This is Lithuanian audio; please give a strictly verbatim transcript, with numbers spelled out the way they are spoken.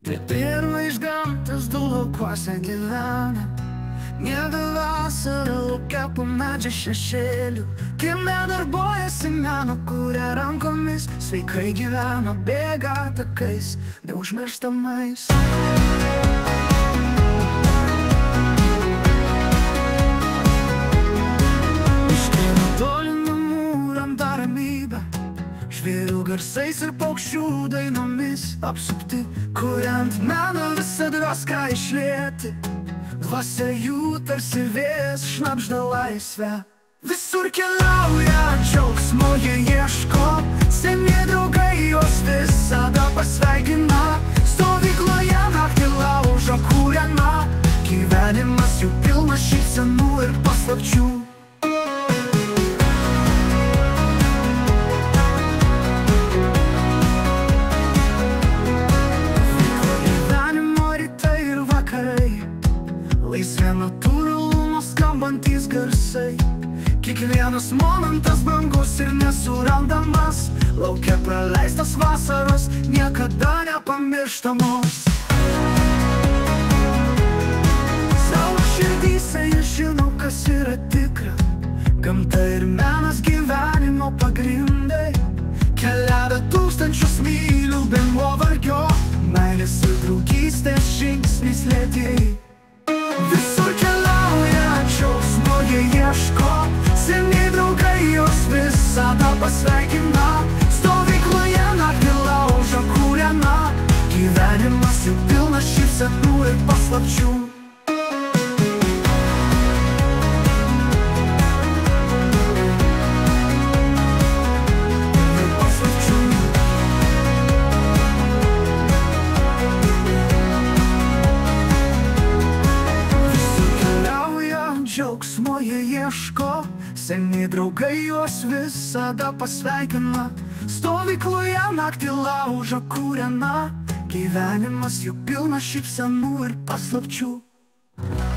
Taip ir išgamtas du laukuose gyvena. Miega vasarą lauke po medžio šešėlių. Kieme darbuojasi, meno kuria rankomis. Sveikai gyvena, bėga takais neužmirštamais. Iškėlė toli namų randa ramybę, žvėrių garsais ir paukščių dainomis apsupti, kuriant meną visą draską išlieti. Dvasia jų tarsi vėjas šnabžda laisvę. Visur keliauja, džiaugsmo jie ieško, seni draugai juos visada pasveikina. Stovykloje naktį laužo kūrena, gyvenimas jų pilnas šypsenų ir paslapčių. Laisvė natūralumo skambantys garsai. Kiekvienas momentas brangus ir nesurandamas. Lauke praleistas vasaros niekada nepamirštamos. Savo širdyse jie žino, kas yra tikra. Gamta ir menas gyvenimo pagrindai. Keliavę tūkstančius mylių be nuovargio, meilės ir draugystės žingsnis lėtėjai. Visur keliauja, džiaugsmo jie ieško, seni draugai juos visada pasveikina. Stovykloje naktį laužo kūrena, gyvenimas jų pilnas šypsenų ir paslapčių. Džiaugsmo jie ieško, seni draugai juos visada pasveikina. Stovykloje naktį laužo kūrena, gyvenimas jų pilnas šypsenų ir paslapčių.